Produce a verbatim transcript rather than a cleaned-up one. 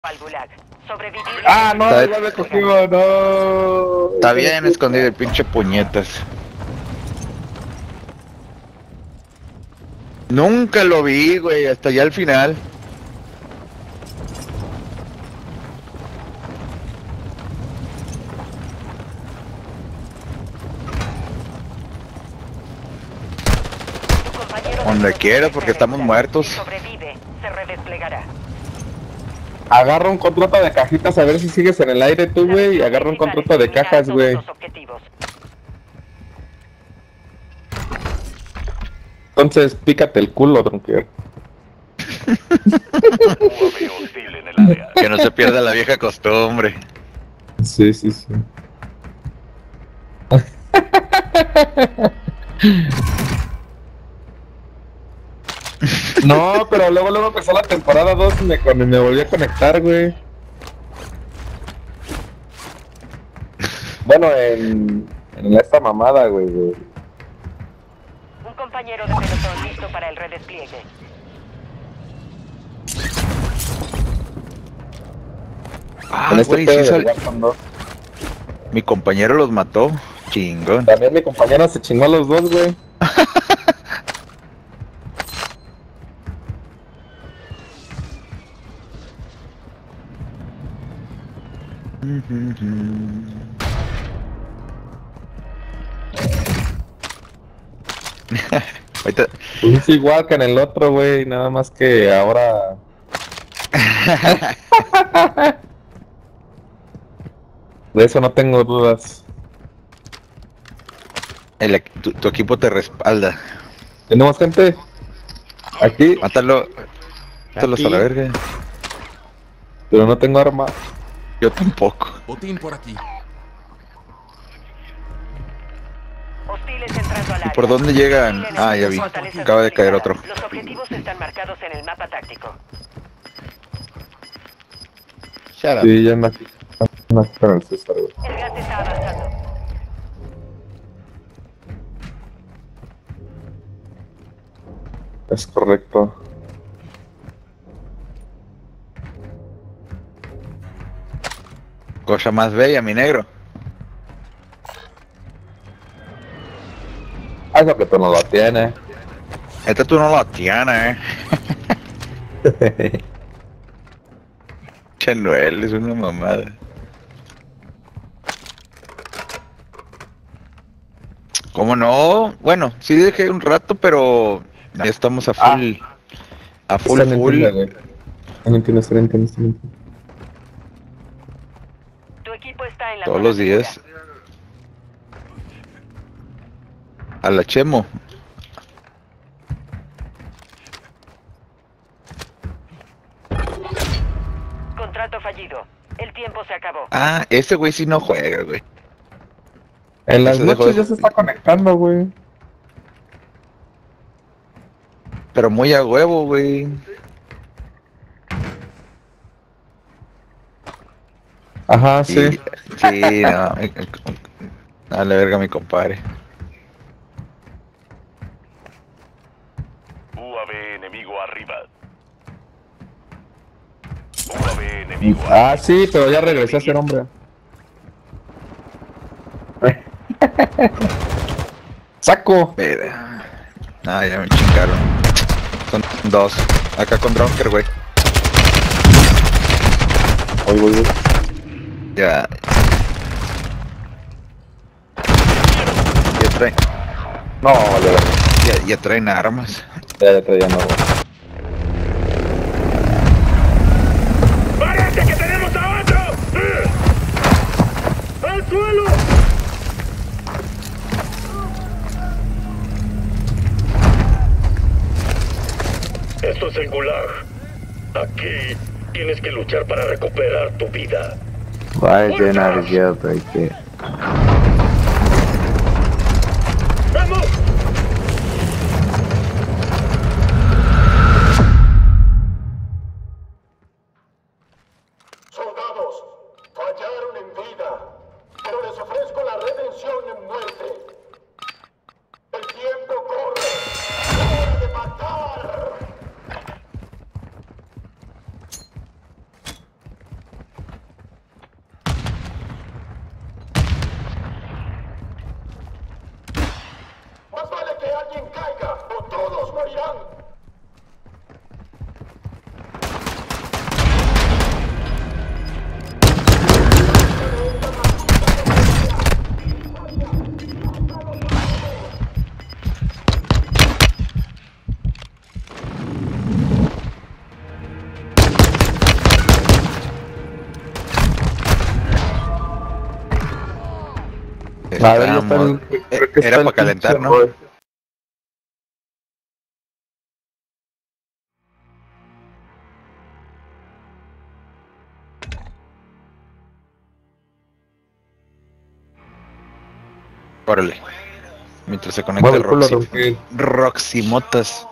al gulag. Sobrevivir. Ah, no, Está- igual me cogió, no. Está bien escondido el pinche puñetas. Nunca lo vi, güey, hasta allá al final. Tu compañero Donde de quiera, pelotón porque está estamos regular. muertos. Si sobrevive, se redesplegará. Agarra un contrato de cajitas a ver si sigues en el aire tú, güey, y agarra un contrato de cajas, güey. Los objetivos. Entonces, pícate el culo, tronquero. Que no se pierda la vieja costumbre. Sí, sí, sí. No, pero luego, luego empezó la temporada dos y me, cuando me volví a conectar, güey. Bueno, en, en esta mamada, güey, güey. Un compañero de pelotón listo para el redespliegue. Ah, En este güey, pedo sí del sal... Warzone dos. Mi compañero los mató. Chingón. También mi compañero se chingó a los dos, güey. Ahorita... Pues es igual que en el otro, güey, nada más que ahora... De eso no tengo dudas. El equ- tu, tu equipo te respalda. ¿Tenemos gente? Aquí, Mátalo. Mátalos a la verga. pero no tengo arma. Yo tampoco. Botín por aquí. Hostiles entrando al ¿Y área. por dónde llegan? Ah, ya vi. Fortalezas Acaba de caer otro. Los objetivos están marcados en el mapa táctico. Shut up. Sí, ya me me con el César, güey. El gas está avanzando. Es correcto. Cosa más bella, mi negro. Ah, eso que tú no lo tienes. Esta tú no la tienes, eh. Chanuel, es una mamada. ¿Cómo no? Bueno, sí dejé un rato, pero ya estamos a full. A full, Esa no full. entiende, güey. No entiendo, esa no entiendo, esa no entiendo. Tu equipo está en la Todos zona los días. segura. A la Chemo. Contrato fallido. El tiempo se acabó. Ah, ese güey sí no juega, güey. En las Ese dejó noches de- ya se está conectando, güey. Pero muy a huevo, güey. Ajá, Sí, sí. sí, no. A la verga, mi compadre. U A V enemigo arriba. U A V enemigo Ah, sí, pero ya regresé a ser hombre. ¡Saco! Mira. Ah, ya me chingaron. Son dos. Acá con Drunker, güey. Voy, voy, voy. Ya. Ya traen. No, vale, vale. Ya, ya traen armas. Ya, ya traía nuevo. ¡Parece que tenemos a otro! ¡Al suelo! Esto es el Gulag. Aquí tienes que luchar para recuperar tu vida. Why is there not a jailbreak there? ¡Vamos! Soldados, fallaron en vida, pero les ofrezco la redención en muerte. El tiempo corre. ¡Hora de matar! A ver, ya está Estamos- el- creo que Era está el para calentar, pinche ¿no? Roy. Órale. Mientras se conecta Mueve el culo, Roxy, Roxy. Roxy Motas.